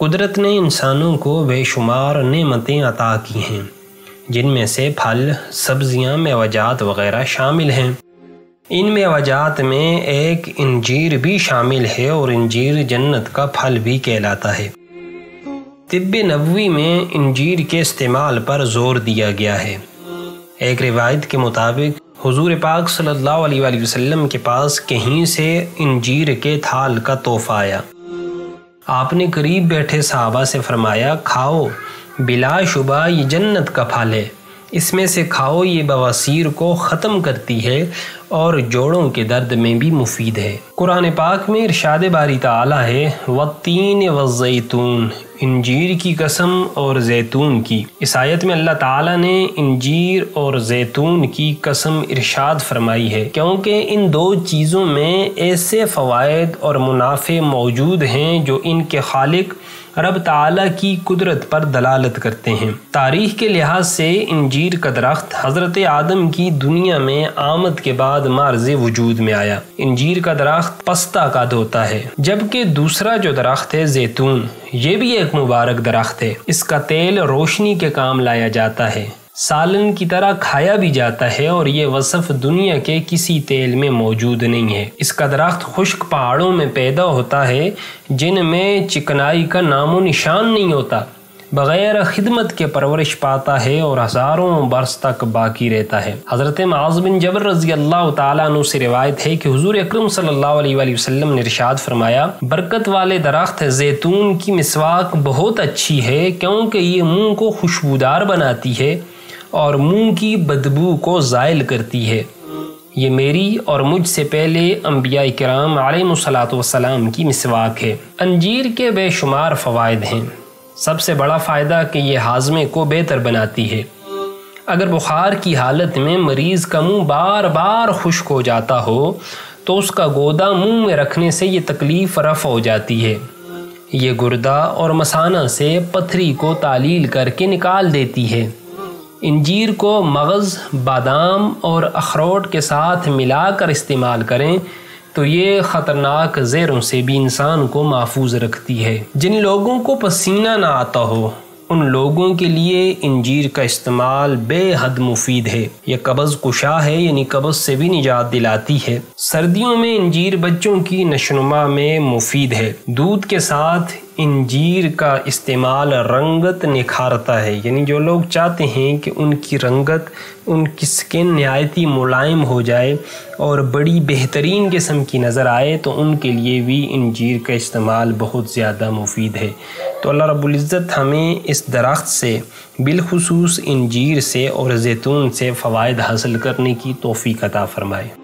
قدرت نے انسانوں کو بے شمار نعمتیں عطا کی ہیں، جن میں سے پھل، سبزیاں، میوجات وغیرہ شامل ہیں۔ ان میوجات میں ایک انجیر بھی شامل ہے، اور انجیر جنت کا پھل بھی کہلاتا ہے۔ طب نبوی میں انجیر کے استعمال پر زور دیا گیا ہے۔ ایک روایت کے مطابق حضور پاک صلی اللہ علیہ وآلہ وسلم کے پاس کہیں سے انجیر کے تھال کا تحفہ آیا۔ آپ نے قریب بیٹھے صحابہ سے فرمایا، کھاؤ، بلا شبہ یہ جنت کا پھل ہے، اس میں سے کھاؤ، یہ بواسیر کو ختم کرتی ہے اور جوڑوں کے درد میں بھی مفید ہے۔ قرآن پاک میں ارشاد باری تعالیٰ ہے، والتین والزیتون، انجیر کی قسم اور زیتون کی۔ اس آیت میں اللہ تعالیٰ نے انجیر اور زیتون کی قسم ارشاد فرمائی ہے، کیونکہ ان دو چیزوں میں ایسے فوائد اور منافع موجود ہیں جو ان کے خالق رب تعالیٰ کی قدرت پر دلالت کرتے ہیں۔ تاریخ کے لحاظ سے انجیر کا درخت حضرت آدم کی دنیا میں آمد کے بعد معرض وجود میں آیا۔ انجیر کا درخت پستہ قد ہوتا ہے، جبکہ دوسرا جو درخت ہے زیتون، یہ بھی ایک مبارک درخت ہے۔ اس کا تیل روشنی کے کام لایا جاتا ہے، سالن کی طرح کھایا بھی جاتا ہے، اور یہ وصف دنیا کے کسی تیل میں موجود نہیں ہے۔ اس کا درخت خشک پہاڑوں میں پیدا ہوتا ہے، جن میں چکنائی کا نام و نشان نہیں ہوتا، بغیر خدمت کے پرورش پاتا ہے اور ہزاروں برس تک باقی رہتا ہے۔ حضرت معاذ بن جبل رضی اللہ تعالیٰ عنہ سے روایت ہے کہ حضور اکرم صلی اللہ علیہ وآلہ وسلم نے ارشاد فرمایا، برکت والے درخت زیتون کی مسواک بہت اچھی ہے، کیونکہ یہ منہ کو خوشبودار بناتی ہے اور منہ کی بدبو کو زائل کرتی ہے۔ یہ میری اور مجھ سے پہلے انبیاء کرام علیہم الصلاۃ والسلام کی مسواک ہے۔ انجیر کے بے شمار فوائد ہیں۔ سب سے بڑا فائدہ کہ یہ ہاضمے کو بہتر بناتی ہے۔ اگر بخار کی حالت میں مریض کا منہ بار بار خشک ہو جاتا ہو تو اس کا گودا منہ میں رکھنے سے یہ تکلیف رفع ہو جاتی ہے۔ یہ گردہ اور مثانہ سے پتھری کو تعلیل کر کے نکال دیتی ہے۔ انجیر کو مغز، بادام اور اخروٹ کے ساتھ ملا کر استعمال کریں تو یہ خطرناک زہروں سے بھی انسان کو محفوظ رکھتی ہے۔ جن لوگوں کو پسینہ نہ آتا ہو ان لوگوں کے لیے انجیر کا استعمال بے حد مفید ہے۔ یہ قبض کشا ہے، یعنی قبض سے بھی نجات دلاتی ہے۔ سردیوں میں انجیر بچوں کی نشوونما میں مفید ہے۔ دودھ کے ساتھ انجیر کا استعمال رنگت نکھارتا ہے، یعنی جو لوگ چاہتے ہیں کہ ان کی رنگت، ان کی سکن نہایتی ملائم ہو جائے اور بڑی بہترین قسم کی نظر آئے، تو ان کے لیے بھی انجیر کا استعمال بہت زیادہ مفید ہے۔ تو اللہ رب العزت ہمیں اس درخت سے، بالخصوص انجیر سے اور زیتون سے فوائد حاصل کرنے کی توفیق عطا فرمائے۔